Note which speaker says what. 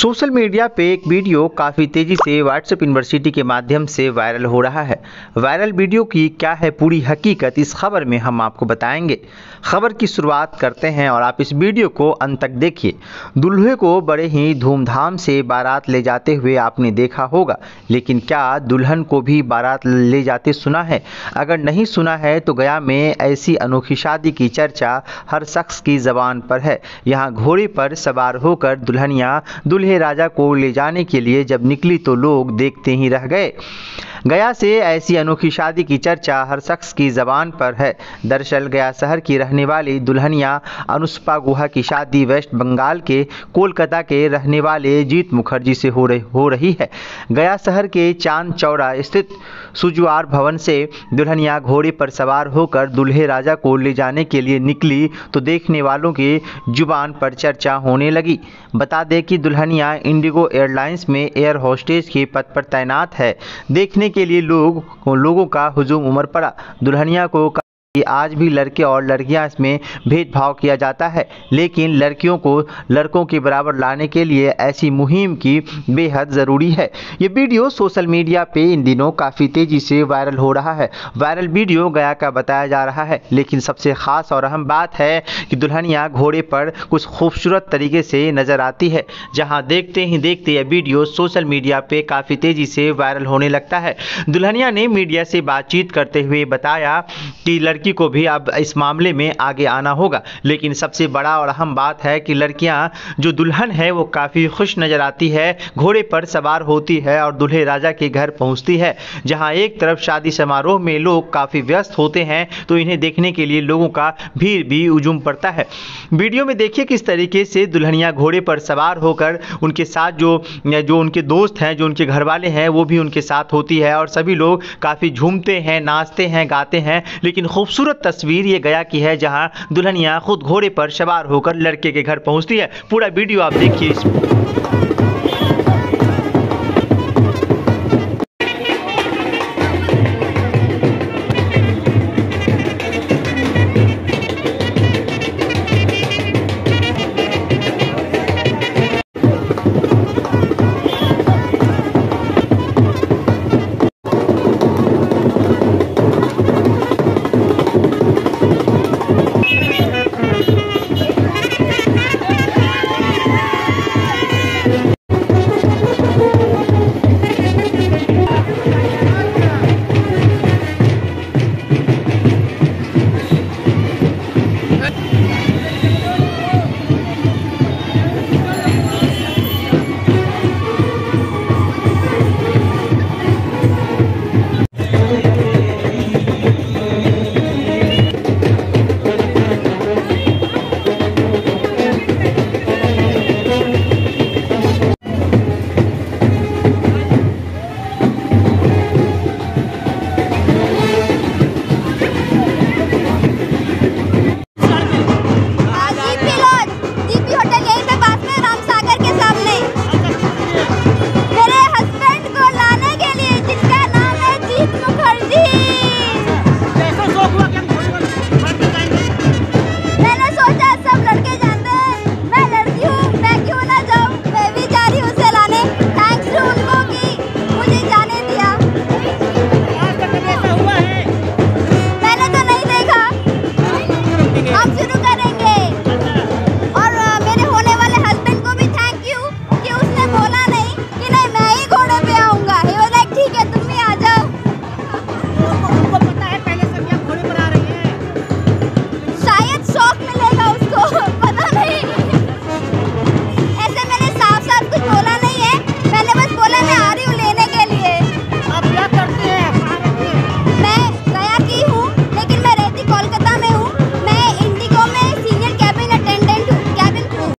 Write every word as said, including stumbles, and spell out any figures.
Speaker 1: Social media पे एक video काफ़ी तेज़ी से व्हाट्सएप यूनिवर्सिटी के माध्यम से वायरल हो रहा है। वायरल वीडियो की क्या है पूरी हकीकत, इस खबर में हम आपको बताएंगे। खबर की शुरुआत करते हैं और आप इस वीडियो को अंत तक देखिए। दूल्हे को बड़े ही धूमधाम से बारात ले जाते हुए आपने देखा होगा, लेकिन क्या दुल्हन को भी बारात ले जाते सुना है? अगर नहीं सुना है तो गया में ऐसी अनोखी शादी की चर्चा हर शख्स की ज़बान पर है। यहाँ घोड़े पर सवार होकर दुल्हनिया दूल्हे राजा को ले जाने के लिए जब निकली तो लोग देखते ही रह गए। गया से ऐसी अनोखी शादी की चर्चा हर शख्स की ज़बान पर है। दरअसल गया शहर की रहने वाली दुल्हनिया अनुष्का गुहा की शादी वेस्ट बंगाल के कोलकाता के रहने वाले जीत मुखर्जी से हो रही हो रही है। गया शहर के चांद चौरा स्थित सुजुआर भवन से दुल्हनिया घोड़े पर सवार होकर दूल्हे राजा को ले जाने के लिए निकली तो देखने वालों की जुबान पर चर्चा होने लगी। बता दें कि दुल्हनिया इंडिगो एयरलाइंस में एयर होस्टेस के पद पर तैनात है। देखने के लिए लोग लोगों का हुजूम उमड़ पड़ा। दुल्हनिया को कि आज भी लड़के और लड़कियां इसमें भेदभाव किया जाता है, लेकिन लड़कियों को लड़कों के बराबर लाने के लिए ऐसी मुहिम की बेहद ज़रूरी है। ये वीडियो सोशल मीडिया पे इन दिनों काफ़ी तेज़ी से वायरल हो रहा है। वायरल वीडियो गया का बताया जा रहा है, लेकिन सबसे ख़ास और अहम बात है कि दुल्हनिया घोड़े पर कुछ खूबसूरत तरीके से नज़र आती है। जहाँ देखते ही देखते यह वीडियो सोशल मीडिया पर काफ़ी तेज़ी से वायरल होने लगता है। दुल्हनिया ने मीडिया से बातचीत करते हुए बताया कि लड़की को भी अब इस मामले में आगे आना होगा, लेकिन सबसे बड़ा और अहम बात है कि लड़कियां जो दुल्हन है वो काफ़ी खुश नज़र आती है, घोड़े पर सवार होती है और दूल्हे राजा के घर पहुंचती है। जहां एक तरफ शादी समारोह में लोग काफ़ी व्यस्त होते हैं तो इन्हें देखने के लिए लोगों का भीड़ भी हुजूम पड़ता है। वीडियो में देखिए किस तरीके से दुल्हनिया घोड़े पर सवार होकर उनके साथ जो जो उनके दोस्त हैं, जो उनके घर वाले हैं, वो भी उनके साथ होती है और सभी लोग काफ़ी झूमते हैं, नाचते हैं, गाते हैं। लेकिन खूबसूरत तस्वीर ये गया की है जहां दुल्हनिया खुद घोड़े पर सवार होकर लड़के के घर पहुंचती है। पूरा वीडियो आप देखिए।